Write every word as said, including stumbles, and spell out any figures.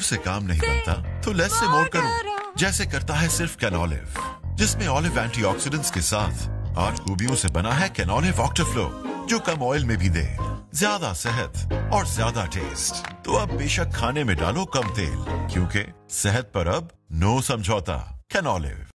मोर से काम नहीं बनता तो लेस से मोर करो, जैसे करता है सिर्फ कैनोलिव, जिसमें ऑलिव एंटीऑक्सीडेंट्स के साथ आठ खूबियों से बना है कैनोलिव ऑक्टाफ्लो, जो कम ऑयल में भी दे ज्यादा सेहत और ज्यादा टेस्ट। तो अब बेशक खाने में डालो कम तेल, क्योंकि सेहत पर अब नो समझौता। कैनोलिव।